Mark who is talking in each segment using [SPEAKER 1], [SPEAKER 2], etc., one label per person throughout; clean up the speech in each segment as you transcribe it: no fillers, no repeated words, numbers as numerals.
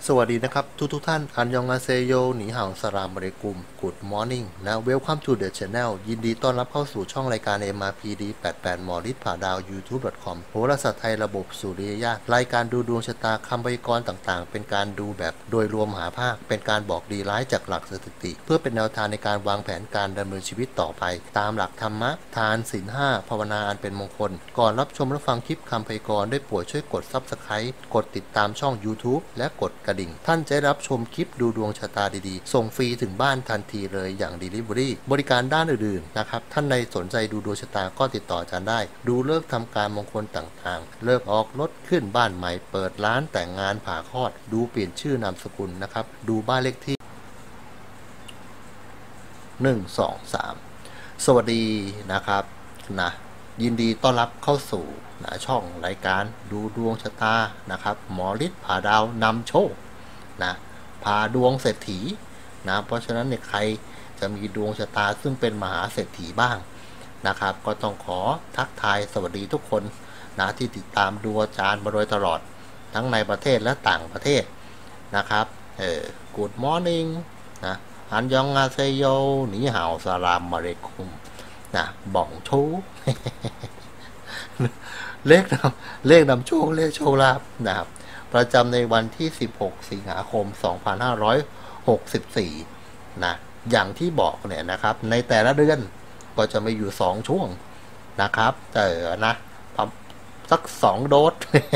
[SPEAKER 1] สวัสดีนะครับทุกท่านอันยองอาเซโยหนีห่าวสลามอะลัยกุม Good Morning นะ Welcome to the Channel ยินดีต้อนรับเข้าสู่ช่องรายการ MRPD 88หมอฤทธิ์ผ่าดาว YouTube.com โหราศาสตร์ไทยระบบสุริยญาณรายการดูดวงชะตาคำพยากรณ์ต่างๆเป็นการดูแบบโดยรวมหาภาคเป็นการบอกดีร้ายจากหลักสถิติเพื่อเป็นแนวทางในการวางแผนการดำเนินชีวิตต่อไปตามหลักธรรมะทานศีล5ภาวนาอันเป็นมงคลก่อนรับชมและฟังคลิปคำพยากรณ์ได้โปรดช่วยกด Subscribe กดติดตามช่อง YouTube และกดกระดิ่งท่านจะรับชมคลิปดูดวงชะตาดีๆส่งฟรีถึงบ้านทันทีเลยอย่าง Delivery บริการด้านอื่นๆนะครับท่านใดสนใจดูดวงชะตาก็ติดต่ออาจารย์ได้ดูเลิกทำการมงคลต่างๆเลิกออกรถขึ้นบ้านใหม่เปิดร้านแต่งงานผ่าคลอดดูเปลี่ยนชื่อนามสกุลนะครับดูบ้านเลขที่1 2 3สวัสดีนะครับนะยินดีต้อนรับเข้าสู่ช่องรายการดูดวงชะตานะครับหมอฤทธิ์ผ่าดาวนำโชคนะพาดวงเศรษฐีนะเพราะฉะนั้นเนี่ยใครจะมีดวงชะตาซึ่งเป็นมหาเศรษฐีบ้างนะครับก็ต้องขอทักทายสวัสดีทุกคนนะที่ติดตามดูอาจารย์มาโดยตลอดทั้งในประเทศและต่างประเทศนะครับGood Morning นะอันยองอาเซโยหนีห่าวสลามอะลัยกุมนะบ่องชูเลขนำโชคเลขโชคลาภนะครับประจำในวันที่16สิงหาคม2564นะอย่างที่บอกเนี่ยนะครับในแต่ละเดือนก็จะมีอยู่2ช่วงนะครับนะสัก2โดส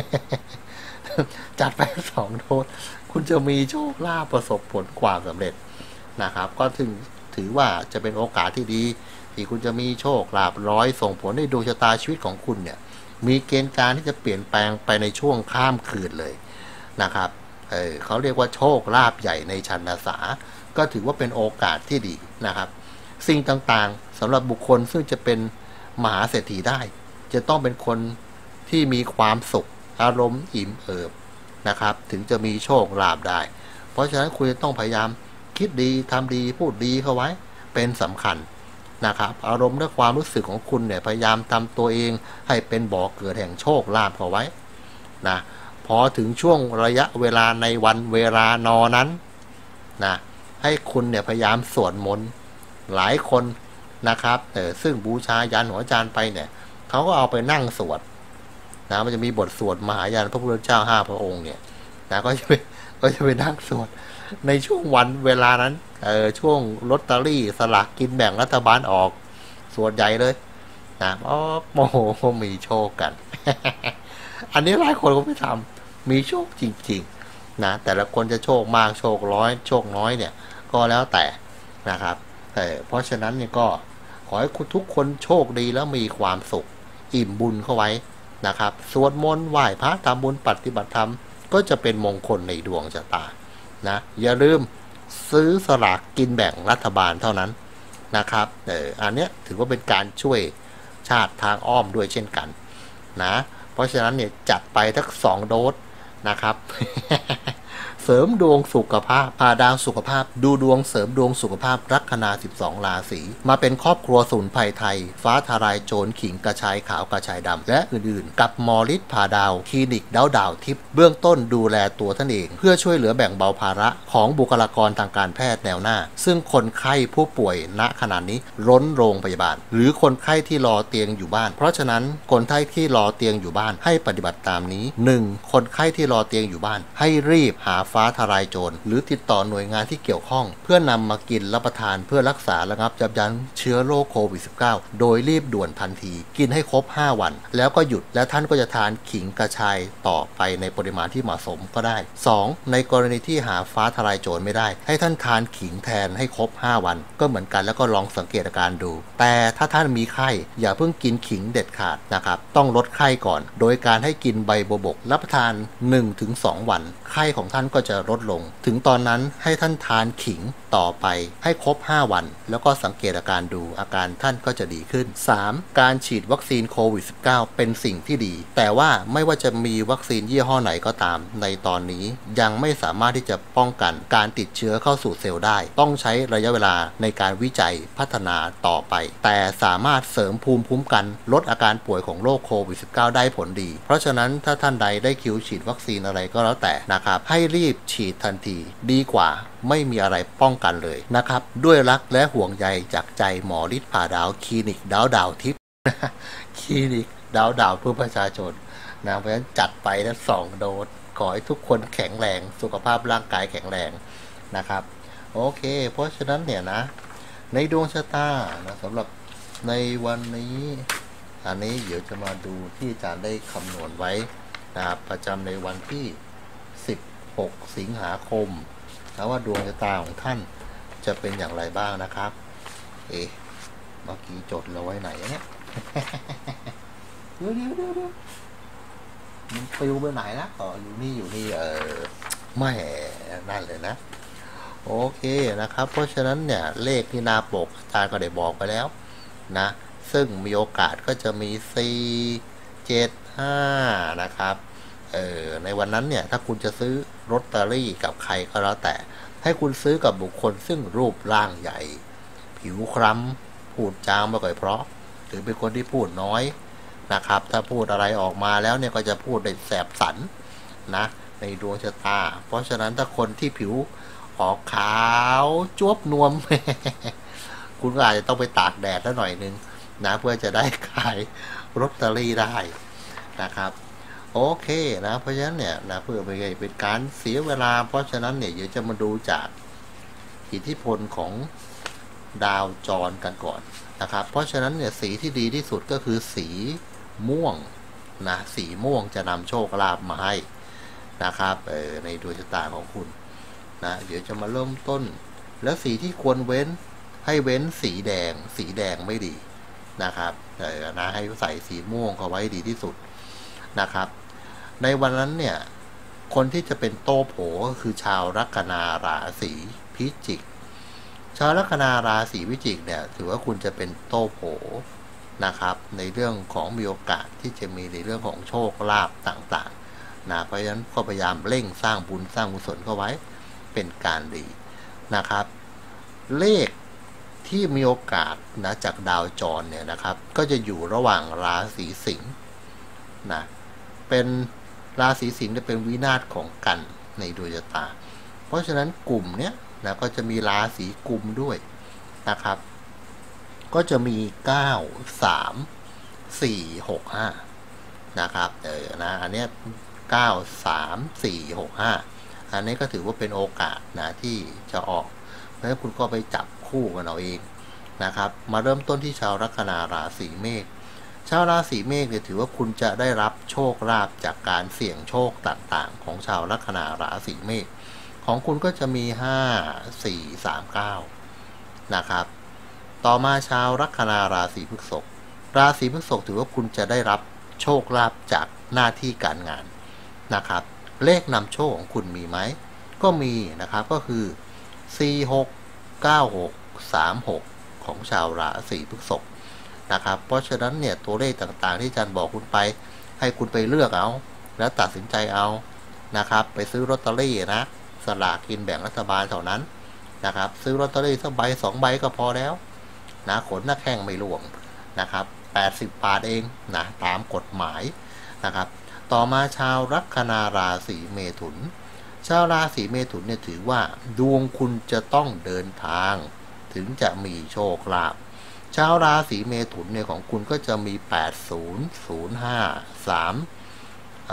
[SPEAKER 1] จัดไป2โดสคุณจะมีโชคลาภประสบผลความสำเร็จนะครับก็ถือว่าจะเป็นโอกาสที่ดีที่คุณจะมีโชคลาภร้อยส่งผลให้ดวงชะตาชีวิตของคุณเนี่ยมีเกณฑ์การที่จะเปลี่ยนแปลงไปในช่วงข้ามคืนเลยนะครับเขาเรียกว่าโชคลาภใหญ่ในชันษาก็ถือว่าเป็นโอกาสที่ดีนะครับสิ่งต่างๆสำหรับบุคคลซึ่งจะเป็นมหาเศรษฐีได้จะต้องเป็นคนที่มีความสุขอารมณ์อิ่มเอิบนะครับถึงจะมีโชคลาภได้เพราะฉะนั้นคุณจะต้องพยายามคิดดีทำดีพูดดีเข้าไว้เป็นสำคัญนะครับอารมณ์และความรู้สึกของคุณเนี่ยพยายามทำตัวเองให้เป็นบ่อเกิดแห่งโชคลาภเข้าไว้นะพอถึงช่วงระยะเวลาในวันเวลานอนั้นนะให้คุณเนี่ยพยายามสวดมนต์หลายคนนะครับซึ่งบูชายันของอาจารย์ไปเนี่ยเขาก็เอาไปนั่งสวดนะมันจะมีบทสวดมหายันพระพุทธเจ้า5 พระองค์เนี่ยนะก็จะไปนั่งสวดในช่วงวันเวลานั้นช่วงลอตเตอรี่สลากกินแบ่งรัฐบาลออกสวดใหญ่เลยนะโอ้โหมีโชคกัน อันนี้หลายคนก็ไม่ทำมีโชคจริงๆนะแต่ละคนจะโชคมากโชคร้อยโชคน้อยเนี่ยก็แล้วแต่นะครับเพราะฉะนั้นเนี่ยก็ขอให้คุณทุกคนโชคดีแล้วมีความสุขอิ่มบุญเข้าไว้นะครับสวดมนต์ไหว้พระทำบุญปฏิบัติธรรมก็จะเป็นมงคลในดวงชะตานะอย่าลืมซื้อสลากกินแบ่งรัฐบาลเท่านั้นนะครับอันเนี้ยถือว่าเป็นการช่วยชาติทางอ้อมด้วยเช่นกันนะเพราะฉะนั้นเนี่ยจัดไปทั้ง2โดสนะครับ เสริมดวงสุขภาพพาดาวสุขภาพดูดวงเสริมดวงสุขภาพลัคนา12ราศีมาเป็นครอบครัวสมุนไพรไทยฟ้าทลายโจรขิงกระชายขาวกระชายดำและอื่นๆกับหมอฤทธิ์ผ่าดาวคลินิกดาวทิพย์เบื้องต้นดูแลตัวท่านเองเพื่อช่วยเหลือแบ่งเบาภาระของบุคลากรทางการแพทย์แนวหน้าซึ่งคนไข้ผู้ป่วยณขณะนี้ล้นโรงพยาบาลหรือคนไข้ที่รอเตียงอยู่บ้านเพราะฉะนั้นคนไข้ที่รอเตียงอยู่บ้านให้ปฏิบัติตามนี้ 1. คนไข้ที่รอเตียงอยู่บ้านให้รีบหาฟ้าทลายโจรหรือติดต่อหน่วยงานที่เกี่ยวข้องเพื่อนำมากินรับประทานเพื่อรักษาระงับยับยั้งเชื้อโรคโควิด -19 โดยรีบด่วนทันทีกินให้ครบ5วันแล้วก็หยุดและท่านก็จะทานขิงกระชายต่อไปในปริมาณที่เหมาะสมก็ได้ 2. ในกรณีที่หาฟ้าทลายโจรไม่ได้ให้ท่านทานขิงแทนให้ครบ5วันก็เหมือนกันแล้วก็ลองสังเกตอาการดูแต่ถ้าท่านมีไข้อย่าเพิ่งกินขิงเด็ดขาดนะครับต้องลดไข้ก่อนโดยการให้กินใบบัวบกรับประทาน 1-2 วันไข้ของท่านก็จะลดลงถึงตอนนั้นให้ท่านทานขิงต่อไปให้ครบ5 วันแล้วก็สังเกตอาการดูอาการท่านก็จะดีขึ้น 3. การฉีดวัคซีนโควิด -19 เป็นสิ่งที่ดีแต่ว่าไม่ว่าจะมีวัคซีนยี่ห้อไหนก็ตามในตอนนี้ยังไม่สามารถที่จะป้องกันการติดเชื้อเข้าสู่เซลล์ได้ต้องใช้ระยะเวลาในการวิจัยพัฒนาต่อไปแต่สามารถเสริมภูมิคุ้มกันลดอาการป่วยของโรคโควิด -19 ได้ผลดีเพราะฉะนั้นถ้าท่านใดได้คิวฉีดวัคซีนอะไรก็แล้วแต่นะครับให้รีบฉีดทันทีดีกว่าไม่มีอะไรป้องกันเลยนะครับด้วยรักและห่วงใยจากใจหมอฤทธิ์ผ่าดาวคลินิกดาวทิพย์ คลินิกดาวเพื่อประชาชนนะเพราะฉะนั้นจัดไปแล้ว2 โดสขอให้ทุกคนแข็งแรงสุขภาพร่างกายแข็งแรงนะครับโอเคเพราะฉะนั้นเนี่ยนะในดวงชะตานะสำหรับในวันนี้อันนี้เดี๋ยวจะมาดูที่อาจารย์ได้คำนวณไว้นะครับประจำในวันที่16 สิงหาคมนะว่าดวงชะตาของท่านจะเป็นอย่างไรบ้างนะครับเมื่อกี้จดเราไว้ไหนเนี่ย เดี๋ยวมันปลิวไปไหนนะอยู่นี่ไม่นั่นเลยนะโอเคนะครับเพราะฉะนั้นเนี่ยเลขที่หน้าปกอาจารย์ก็ได้บอกไปแล้วนะซึ่งมีโอกาสก็จะมี4 7 5นะครับในวันนั้นเนี่ยถ้าคุณจะซื้อลอตเตอรี่กับใครก็แล้วแต่ให้คุณซื้อกับบุคคลซึ่งรูปร่างใหญ่ผิวคล้ำพูดจาไม่ค่อยเพราะหรือเป็นคนที่พูดน้อยนะครับถ้าพูดอะไรออกมาแล้วเนี่ยก็จะพูดได้แสบสันนะในดวงชะตาเพราะฉะนั้นถ้าคนที่ผิวออกขาวจ้วบนวม คุณก็อาจจะต้องไปตากแดดแล้วหน่อยนึงนะเพื่อจะได้ขายลอตเตอรี่ได้นะครับโอเคนะเพราะฉะนั้นเนี่ยนะเพื่อไม่ให้เป็นการเสียเวลาเพราะฉะนั้นเนี่ยเดี๋ยวจะมาดูจากอิทธิพลของดาวจรกันก่อนนะครับเพราะฉะนั้นเนี่ยสีที่ดีที่สุดก็คือสีม่วงนะสีม่วงจะนำโชคลาภมาให้นะครับในดวงชะตาของคุณนะเดี๋ยวจะมาเริ่มต้นแล้วสีที่ควรเว้นให้เว้นสีแดงไม่ดีนะครับนะให้ใส่สีม่วงเข้าไว้ดีที่สุดนะครับในวันนั้นเนี่ยคนที่จะเป็นโต้โผก็คือชาวลัคนาราศีพิจิกชาวลัคนาราศีพิจิกเนี่ยถือว่าคุณจะเป็นโต้โผนะครับในเรื่องของมีโอกาสที่จะมีในเรื่องของโชคลาภต่างๆนะเพราะฉะนั้นก็พยายามเร่งสร้างบุญสร้างกุศลเข้าไว้เป็นการดีนะครับเลขที่มีโอกาสนะจากดาวจรเนี่ยนะครับก็จะอยู่ระหว่างราศีสิงห์นะเป็นราศีสิงห์จะเป็นวินาศของกันในดวงชะตาเพราะฉะนั้นกลุ่มเนี้ยนะก็จะมีราศีกุมด้วยนะครับก็จะมี9 3 4 6 5นะครับนะอันเนี้ย9 3 4 6 5อันนี้ก็ถือว่าเป็นโอกาสนะที่จะออกเพราะฉะนั้นคุณก็ไปจับคู่กันเอาเองนะครับมาเริ่มต้นที่ชาวลัคนาราศีเมษชาวราศีเมษเนี่ยถือว่าคุณจะได้รับโชคลาภจากการเสี่ยงโชคต่างๆของชาวลัคนาราศีเมษของคุณก็จะมี5 4 3 9นะครับต่อมาชาวลัคนาราศีพฤษภราศีพฤษภถือว่าคุณจะได้รับโชคลาภจากหน้าที่การงานนะครับเลขนำโชคของคุณมีไหมก็มีนะครับก็คือ4 6 9 6 3 6ของชาวราศีพฤษภนะครับเพราะฉะนั้นเนี่ยตัวเลขต่างๆที่อาจารย์บอกคุณไปให้คุณไปเลือกเอาแล้วตัดสินใจเอานะครับไปซื้อลอตเตอรี่นะสลากกินแบ่งรัฐบาลเท่านั้นนะครับซื้อลอตเตอรี่สักใบ2 ใบก็พอแล้วนะขนหน้าแข้งไม่หลวมนะครับ80 บาทเองนะตามกฎหมายนะครับต่อมาชาวลัคนาราศีเมถุนชาวราศีเมถุนเนี่ยถือว่าดวงคุณจะต้องเดินทางถึงจะมีโชคลาภชาวราศีเมถุนเนี่ยของคุณก็จะมี80 05 3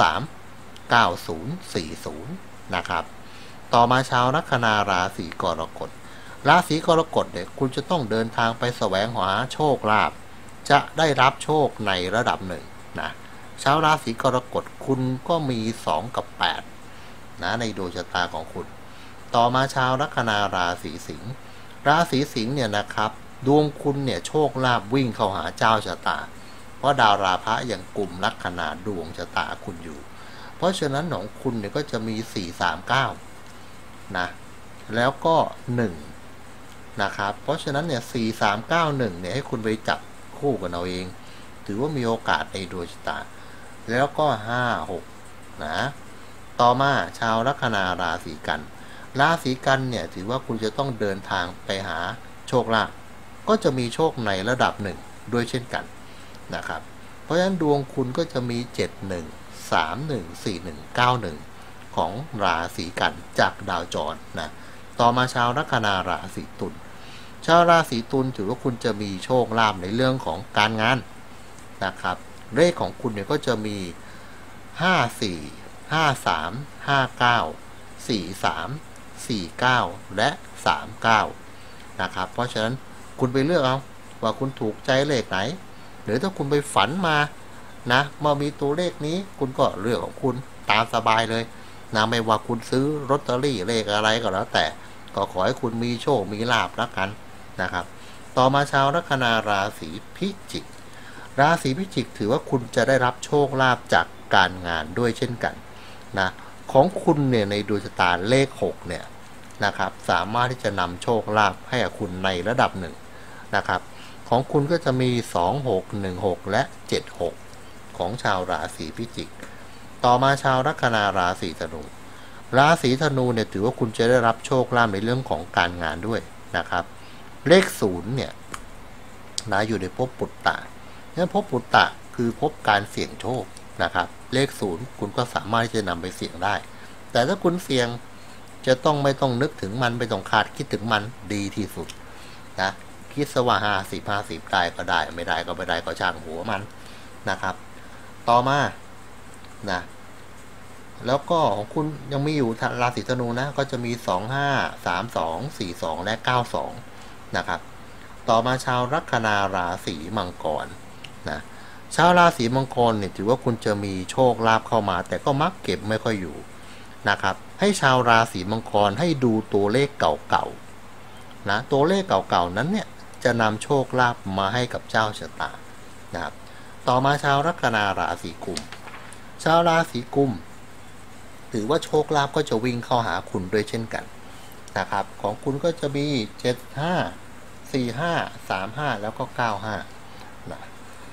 [SPEAKER 1] 03 90 40นะครับต่อมาชาวลัคนาราศีกรกฎราศีกรกฎเนี่ยคุณจะต้องเดินทางไปแสวงหาโชคลาภจะได้รับโชคในระดับหนึ่งนะชาวราศีกรกฎคุณก็มี2 กับ 8นะในดวงชะตาของคุณต่อมาชาวลัคนาราศีสิงห์ราศีสิงห์เนี่ยนะครับดวงคุณเนี่ยโชคลาภวิ่งเข้าหาเจ้าชะตาเพราะดาวราพะอย่างกลุ่มลัคนาดวงชะตาคุณอยู่เพราะฉะนั้นของคุณเนี่ยก็จะมี4 3 9นะแล้วก็1นะครับเพราะฉะนั้นเนี่ย4 3 9 1เนี่ยให้คุณไปจับคู่กันเอาเองถือว่ามีโอกาสในดวงชะตาแล้วก็5 6นะต่อมาชาวลัคนาราศีกันราศีกันเนี่ยถือว่าคุณจะต้องเดินทางไปหาโชคลาภก็จะมีโชคในระดับหนึ่งด้วยเช่นกันนะครับเพราะฉะนั้นดวงคุณก็จะมี71 31 41 91ของราศีกันจากดาวจรนะต่อมาชาวลัคนาราศีตุลชาวราศีตุลถือว่าคุณจะมีโชคลาภในเรื่องของการงานนะครับเลขของคุณเนี่ยก็จะมี54 53 59 43 49และ39นะครับเพราะฉะนั้นคุณไปเลือกเอาว่าคุณถูกใจเลขไหนหรือถ้าคุณไปฝันมานะมามีตัวเลขนี้คุณก็เลือกของคุณตามสบายเลยนะไม่ว่าคุณซื้อลอตเตอรี่เลขอะไรก็แล้วแต่ก็ขอให้คุณมีโชคมีลาภแล้วกันนะครับต่อมาชาวลัคนาราศีพิจิกราศีพิจิกถือว่าคุณจะได้รับโชคลาภจากการงานด้วยเช่นกันนะของคุณเนี่ยในดวงชะตาเลข6เนี่ยนะครับสามารถที่จะนำโชคลาภให้กับคุณในระดับหนึ่งนะครับของคุณก็จะมี26 16และ76ของชาวราศีพิจิกต่อมาชาวลัคนาราศีธนูราศีธนูเนี่ยถือว่าคุณจะได้รับโชคลาภในเรื่องของการงานด้วยนะครับเลข0เนี่ยนะอยู่ในภพปุตตะนั้นภพปุตตะคือภพการเสี่ยงโชคนะครับเลข0คุณก็สามารถที่จะนำไปเสี่ยงได้แต่ถ้าคุณเสี่ยงจะต้องไม่ต้องนึกถึงมันไม่ต้องคาดคิดถึงมันดีที่สุดนะคิดซะว่า50 ได้ก็ได้ไม่ได้ก็ไม่ได้ก็ช่างหัวมันนะครับต่อมานะแล้วก็ของคุณยังมีอยู่ราศีธนูนะก็จะมี25 32 42และ92นะครับต่อมาชาวลัคนาราศีมังกรนะชาวราศีมังกรเนี่ยถือว่าคุณจะมีโชคลาภเข้ามาแต่ก็มักเก็บไม่ค่อยอยู่นะครับให้ชาวราศีมังกรให้ดูตัวเลขเก่าๆนะตัวเลขเก่าๆนั้นเนี่ยจะนำโชคลาภมาให้กับเจ้าชะตานะครับต่อมาชาวลัคนาราศีกุมชาวราศีกุมถือว่าโชคลาภก็จะวิ่งเข้าหาคุณด้วยเช่นกันนะครับของคุณก็จะมี75 45 35แล้วก็95นะ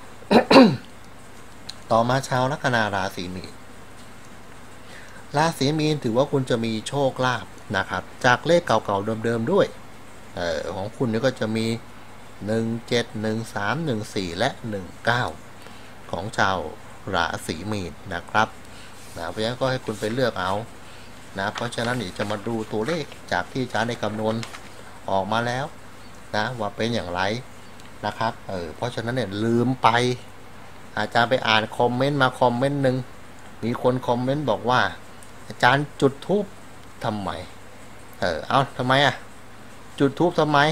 [SPEAKER 1] ต่อมาชาวลัคนาราศีมีนราศีมีนถือว่าคุณจะมีโชคลาภนะครับจากเลขเก่าๆเดิมๆด้วยของคุณนี่ก็จะมี17 13 14และ19ของชาวราศีมีนนะครับนะเพราะฉะนั้นก็ให้คุณไปเลือกเอานะเพราะฉะนั้นเดี๋ยวจะมาดูตัวเลขจากที่อาจารย์ได้คำนวณออกมาแล้วนะว่าเป็นอย่างไรนะครับเพราะฉะนั้นเนี่ยลืมไปอาจารย์ไปอ่านคอมเมนต์มาคอมเมนต์หนึ่งมีคนคอมเมนต์บอกว่าอาจารย์จุดธูปทำไมเอาทำไมจุดธูปทำไม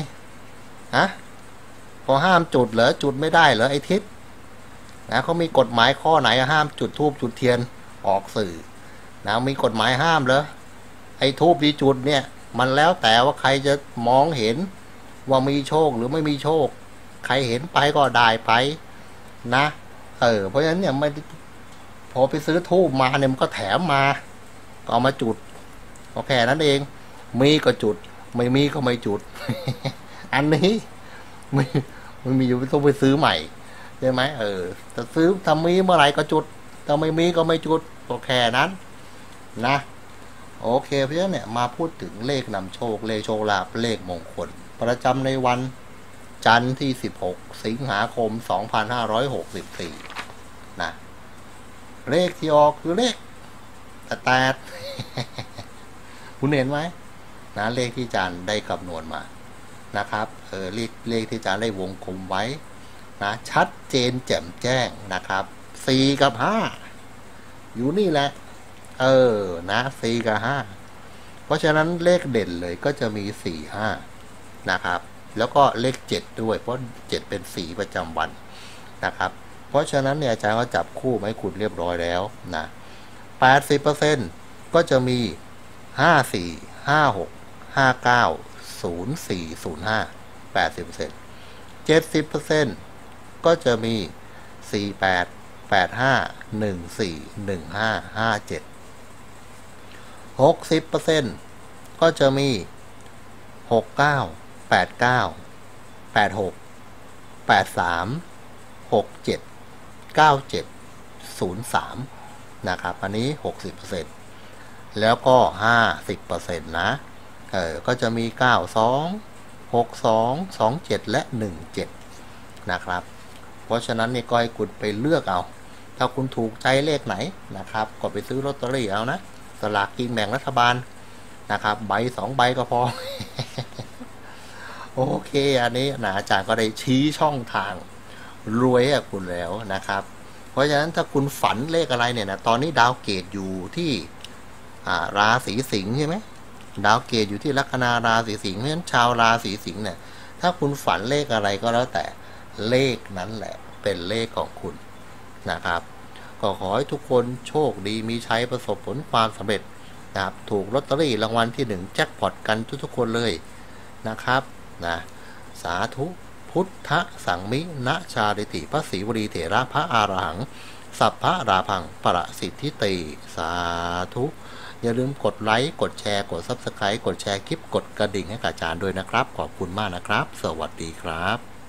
[SPEAKER 1] พอห้ามจุดเหรอจุดไม่ได้เหรอไอ้ทิศนะเขามีกฎหมายข้อไหนห้ามจุดธูปจุดเทียนออกสื่อนะมีกฎหมายห้ามเหรอไอ้ธูปที่จุดเนี่ยมันแล้วแต่ว่าใครจะมองเห็นว่ามีโชคหรือไม่มีโชคใครเห็นไปก็ได้ไปนะเพราะฉะนั้นเนี่ยไม่พอไปซื้อธูปมาเนี่ยมันก็แถมมาก็เอามาจุดก็แค่นั้นเองมีก็จุดไม่มีก็ไม่จุด อันนี้ไม่มีอยู่ต้องไปซื้อใหม่ใช่ไหมจะซื้อทำมีเมื่อไหร่ก็จุดถ้าไม่มีก็ไม่จุดก็แค่นั้นนะโอเคเพราะฉะนั้นเนี่ยมาพูดถึงเลขนำโชคเลขโชคลาภเลขมงคลประจำในวันจันทร์ที่16 สิงหาคม 2564นะเลขที่ออกคือเลข8คุณเห็นไหมนะเลขที่อาจารย์ได้คำนวณมานะครับเลขที่อาจารย์ได้วงกลมไว้นะชัดเจนแจ่มแจ้งนะครับ4 กับ 5อยู่นี่แหละนะ4 กับ 5เพราะฉะนั้นเลขเด่นเลยก็จะมี4 5นะครับแล้วก็เลข7ด้วยเพราะ7เป็นสีประจำวันนะครับเพราะฉะนั้นเนี่ยอาจารย์ก็จับคู่มาให้คุณเรียบร้อยแล้วนะ 80% ก็จะมี54 56 59 04 05 80% 70% ก็จะมี48 85 14 15 57 60% ก็จะมี 69 89 86 87 97 03นะครับอันนี้ 60%แล้วก็ 50% นะก็จะมี 92 62 27 และ 17 นะครับเพราะฉะนั้นเนี่ยก็ให้คุณไปเลือกเอาถ้าคุณถูกใจเลขไหนนะครับก็ไปซื้อลอตเตอรี่เอานะสลากกินแบ่งรัฐบาลนะครับใบ2 ใบก็พอ โอเคอันนี้นะอาจารย์ก็ได้ชี้ช่องทางรวยให้คุณแล้วนะครับเพราะฉะนั้นถ้าคุณฝันเลขอะไรเนี่ยนะตอนนี้ดาวเกตอยู่ที่ราศีสิงห์ใช่ไหมดาวเกตอยู่ที่ลัคนาราศีสิงห์เพราะฉะนั้นชาวราศีสิงห์เนี่ยถ้าคุณฝันเลขอะไรก็แล้วแต่เลขนั้นแหละเป็นเลขของคุณนะครับก็ขอให้ทุกคนโชคดีมีชัยประสบผลความสำเร็จนะครับถูกลอตเตอรี่รางวัลที่1แจ็คพอตกันทุกๆคนเลยนะครับนะสาธุพุทธสังมินะชาลิติพระศรีวลีเถระพระอารหังสัพพะราพังปรสิทธิติสาธุอย่าลืมกดไลค์กดแชร์กด Subscribe กดแชร์คลิปกดกระดิ่งให้กับอาจารย์ด้วยนะครับขอบคุณมากนะครับสวัสดีครับ